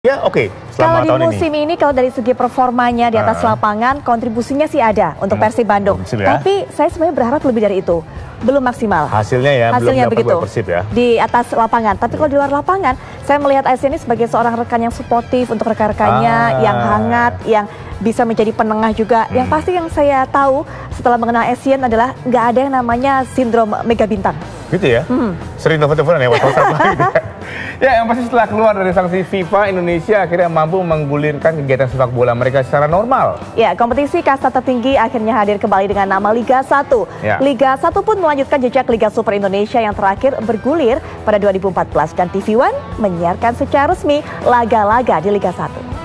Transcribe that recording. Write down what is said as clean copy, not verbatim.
Ya oke, Kalau selama di tahun musim ini, kalau dari segi performanya di atas lapangan, kontribusinya sih ada untuk Persib Bandung. Ya. Tapi saya sebenarnya berharap lebih dari itu. Belum maksimal. Hasilnya ya, Hasilnya belum dapat begitu buat Persib ya. di atas lapangan. Tapi kalau di luar lapangan, saya melihat Asian ini sebagai seorang rekan yang suportif untuk rekan-rekannya, yang hangat, yang bisa menjadi penengah juga. Yang pasti yang saya tahu setelah mengenal Asian adalah nggak ada yang namanya sindrom mega bintang. Gitu ya? Sering telepon-teleponan ya, WhatsApp gitu ya. Ya, yang pasti setelah keluar dari sanksi FIFA, Indonesia akhirnya mampu menggulirkan kegiatan sepak bola mereka secara normal. Ya, kompetisi kasta tertinggi akhirnya hadir kembali dengan nama Liga 1. Ya. Liga 1 pun melanjutkan jejak Liga Super Indonesia yang terakhir bergulir pada 2014 dan TV One menyiarkan secara resmi laga-laga di Liga 1.